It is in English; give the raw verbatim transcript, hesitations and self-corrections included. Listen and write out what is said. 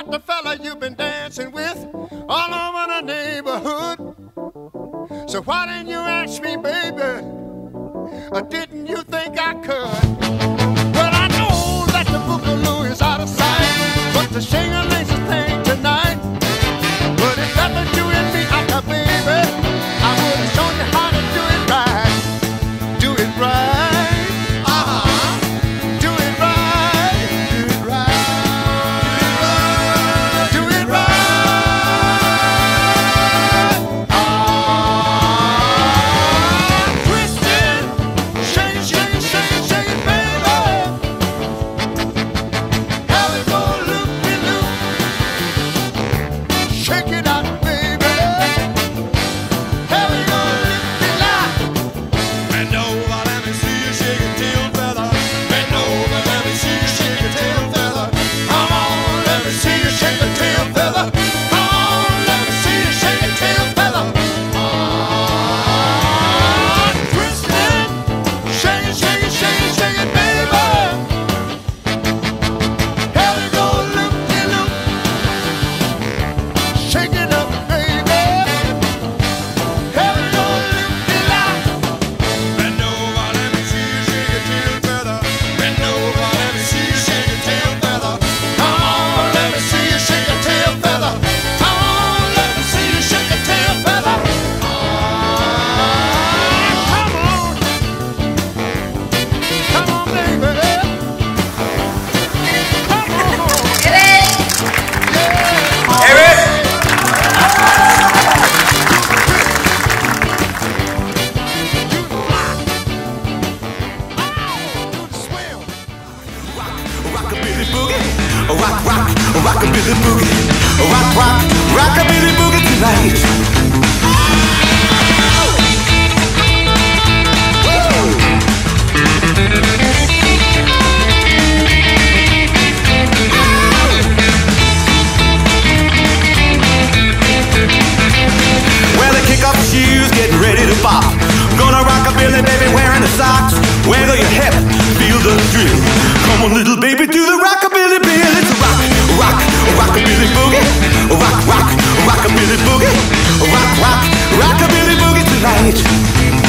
about the fella you've been dancing with all over the neighborhood. So why didn't you ask me, baby? Or didn't you think I could? Well, I know that the boogaloo is out of sight, but the shing-a-ling's a thing tonight. But if that was you and me, I baby, I would have shown you how to do it right. Do it right. Uh-huh. Do it right. Do it right. Do it right. Do it right. Ah, twist it. Shake it, shake it, shake it, shake it, baby. Have it go loop-de-loop. Shake it out, baby. Have it go loop-de-lop. Bend over, let me see you shake your tail feather. Bend over, let me see you shake your tail feather. Come on, let me see you shake your tail feather. Come on, let me see you shake your tail feather. Ah, twist it. Shake it, shake it, shake it, shake it, baby. Have it go loop-de-loop. Shake it up, baby. Have it go loop-de-lop. Bend over, let me see you shake your tail feather. Bend over, let me see you shake your tail feather. Come on, let me see you shake your tail feather. Come on, let me see you shake your tail feather. Ah, come on. Come on, baby. Come on. Evet. Evet. Rockabilly boogie, rock, rock, rockabilly boogie, rock, rock, rockabilly boogie tonight. Well, they kick off the shoes, getting ready to pop. Gonna rockabilly, baby, wearing the socks. Wiggle your hip, feel the thrill. Come on, little baby, do the rockabilly bill. It's a rock, rock, rockabilly boogie. Rock, rock, rockabilly boogie. Rock, rock, rockabilly boogie tonight.